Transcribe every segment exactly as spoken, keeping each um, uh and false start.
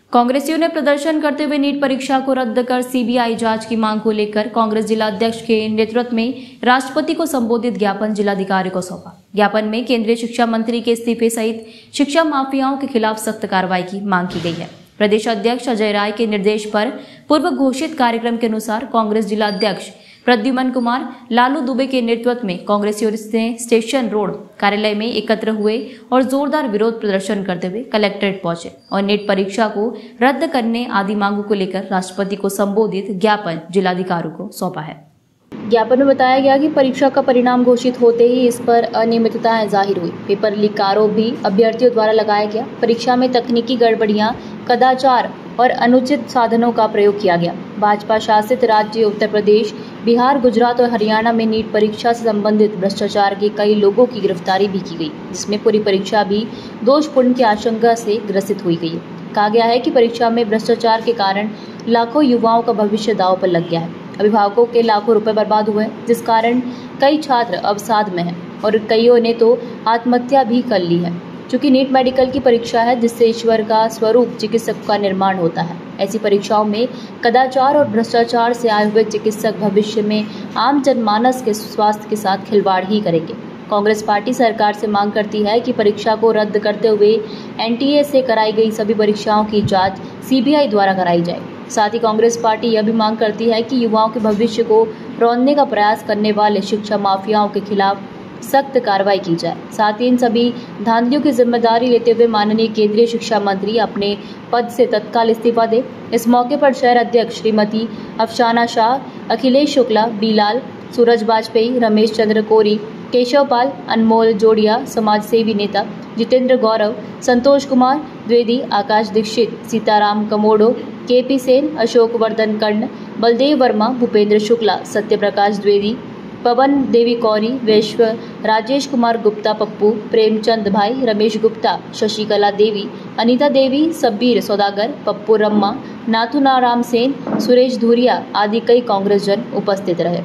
कांग्रेसियों ने प्रदर्शन करते हुए नीट परीक्षा को रद्द कर सीबीआई जांच की मांग को लेकर कांग्रेस जिला अध्यक्ष के नेतृत्व में राष्ट्रपति को संबोधित ज्ञापन जिलाधिकारी को सौंपा। ज्ञापन में केंद्रीय शिक्षा मंत्री के इस्तीफे सहित शिक्षा माफियाओं के खिलाफ सख्त कार्रवाई की मांग की गई है। प्रदेश अध्यक्ष अजय राय के निर्देश पर पूर्व घोषित कार्यक्रम के अनुसार कांग्रेस जिला अध्यक्ष प्रद्युमन कुमार लालू दुबे के नेतृत्व में कांग्रेसियों ने स्टेशन रोड कार्यालय में एकत्र हुए और जोरदार विरोध प्रदर्शन करते हुए कलेक्ट्रेट पहुंचे और नीट परीक्षा को रद्द करने आदि मांगों को लेकर राष्ट्रपति को संबोधित ज्ञापन जिलाधिकारी को सौंपा है। ज्ञापन में बताया गया कि परीक्षा का परिणाम घोषित होते ही इस पर अनियमितताएं जाहिर हुई। पेपर लीक का आरोप भी अभ्यर्थियों द्वारा लगाया गया। परीक्षा में तकनीकी गड़बड़ियां, कदाचार और अनुचित साधनों का प्रयोग किया गया। भाजपा शासित राज्य उत्तर प्रदेश, बिहार, गुजरात और हरियाणा में नीट परीक्षा से संबंधित भ्रष्टाचार के कई लोगों की गिरफ्तारी भी की गई, जिसमें पूरी परीक्षा भी दोषपूर्ण की आशंका से ग्रसित हुई गई। कहा गया है कि परीक्षा में भ्रष्टाचार के कारण लाखों युवाओं का भविष्य दांव पर लग गया है। अभिभावकों के लाखों रुपए बर्बाद हुए, जिस कारण कई छात्र अवसाद में हैं और कईयों ने तो आत्महत्या भी कर ली है। चूंकि नीट मेडिकल की परीक्षा है जिससे ईश्वर का स्वरूप चिकित्सक का निर्माण होता है, ऐसी परीक्षाओं में कदाचार और भ्रष्टाचार से आए हुए चिकित्सक भविष्य में आम जनमानस के स्वास्थ्य के साथ खिलवाड़ ही करेंगे। कांग्रेस पार्टी सरकार से मांग करती है कि परीक्षा को रद्द करते हुए एनटीए से कराई गई सभी परीक्षाओं की जांच सीबीआई द्वारा कराई जाए। साथ ही कांग्रेस पार्टी यह भी मांग करती है कि युवाओं के भविष्य को रौंदने का प्रयास करने वाले शिक्षा माफियाओं के खिलाफ सख्त कार्रवाई की जाए। साथ ही इन सभी धांधलियों की जिम्मेदारी लेते हुए माननीय केंद्रीय शिक्षा मंत्री अपने पद से तत्काल इस्तीफा दे। इस मौके पर शहर अध्यक्ष श्रीमती अफसाना शाह, अखिलेश शुक्ला, बीलाल, सूरज वाजपेयी, रमेश चंद्र कोरी, केशव पाल, अनमोल जोड़िया, समाज सेवी नेता जितेंद्र गौरव, संतोष कुमार द्विवेदी, आकाश दीक्षित, सीताराम कमोडो, के पी सेन, अशोक वर्धन कर्ण, बलदेव वर्मा, भूपेंद्र शुक्ला, सत्यप्रकाश द्विवेदी, पवन देवी कौरी, वैश्व, राजेश कुमार गुप्ता, पप्पू, प्रेमचंद भाई, रमेश गुप्ता, शशिकला देवी, अनीता देवी, सब्बीर सौदागर, पप्पू रम्मा, नाथुनाराम सेन, सुरेश धुरिया आदि कई कांग्रेस जन उपस्थित रहे।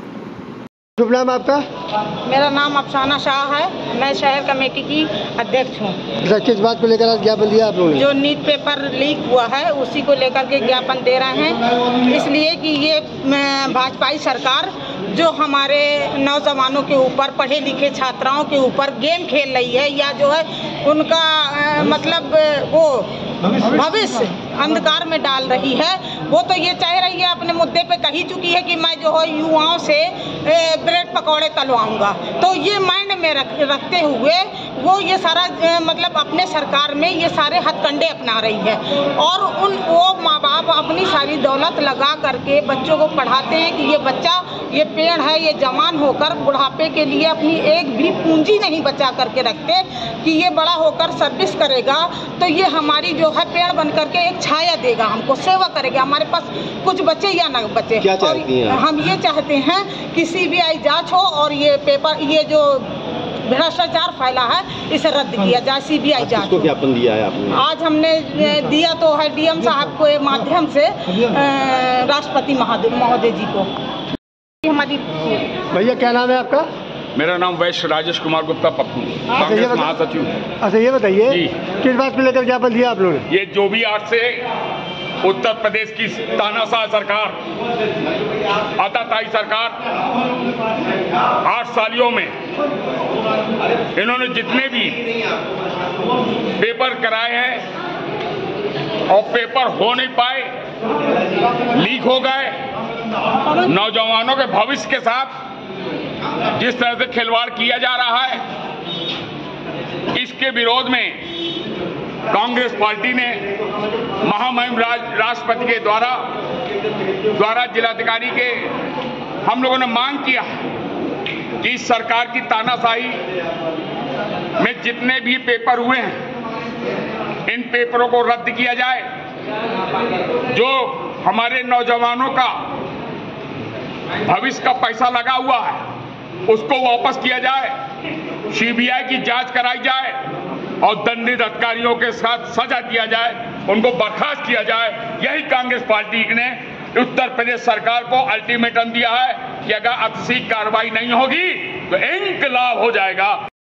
शुभ नाम आपका? मेरा नाम अफसाना शाह है, मैं शहर कमेटी की अध्यक्ष हूँ। किस बात को लेकर आज ज्ञापन दिया आप लोगों ने? जो नीट पेपर लीक हुआ है उसी को लेकर के ज्ञापन दे रहे हैं, इसलिए कि ये भाजपाई सरकार जो हमारे नौजवानों के ऊपर, पढ़े लिखे छात्राओं के ऊपर गेम खेल रही है, या जो है उनका आ, मतलब वो भविष्य अंधकार में डाल रही है। वो तो ये चाह रही है, अपने मुद्दे पे कही चुकी है कि मैं जो है युवाओं से ब्रेड पकौड़े तलवाऊंगा। तो ये माइंड में रख, रखते हुए वो ये सारा ए, मतलब अपने सरकार में ये सारे हथकंडे अपना रही है और उन वो माँ बाप अपनी सारी दौलत लगा करके बच्चों को पढ़ाते हैं कि ये बच्चा ये पेड़ है, ये जवान होकर बुढ़ापे के लिए अपनी एक भी पूंजी नहीं बचा करके रखते कि ये बड़ा होकर सर्विस करेगा, तो ये हमारी जो है पेड़ बन करके एक छाया देगा, हमको सेवा करेगा, हमारे पास कुछ बचे या ना बचे। क्या चाहती हैं? हम ये चाहते हैं कि सीबीआई जांच हो और ये पेपर, ये जो भ्रष्टाचार फैला है इसे रद्द किया जाए, सीबीआई जांच। किसको ज्ञापन दिया है आपने? आज हमने दिया तो है डीएम साहब के माध्यम से राष्ट्रपति महोदय जी को। हमारी भैया क्या नाम है आपका? मेरा नाम वैश्य राजेश कुमार गुप्ता, पप्पू, कांग्रेस महासचिव। अच्छा ये बताइए किस बात को लेकर ज्ञापन दिया आप लोगों ने? ये जो भी आज से उत्तर प्रदेश की तानाशाह सरकार, आताताई सरकार, आठ सालियों में इन्होंने जितने भी पेपर कराए हैं और पेपर हो नहीं पाए, लीक हो गए, नौजवानों के भविष्य के साथ जिस तरह से खिलवाड़ किया जा रहा है, इसके विरोध में कांग्रेस पार्टी ने महामहिम राष्ट्रपति के द्वारा द्वारा जिलाधिकारी के हम लोगों ने मांग किया कि इस सरकार की तानाशाही में जितने भी पेपर हुए हैं इन पेपरों को रद्द किया जाए। जो हमारे नौजवानों का भविष्य का पैसा लगा हुआ है उसको वापस किया जाए, सीबीआई की जांच कराई जाए और दंडित अधिकारियों के साथ सजा दिया जाए, उनको बर्खास्त किया जाए। यही कांग्रेस पार्टी ने उत्तर प्रदेश सरकार को अल्टीमेटम दिया है कि अगर अतिशीघ्र कार्रवाई नहीं होगी तो इंकलाब हो जाएगा।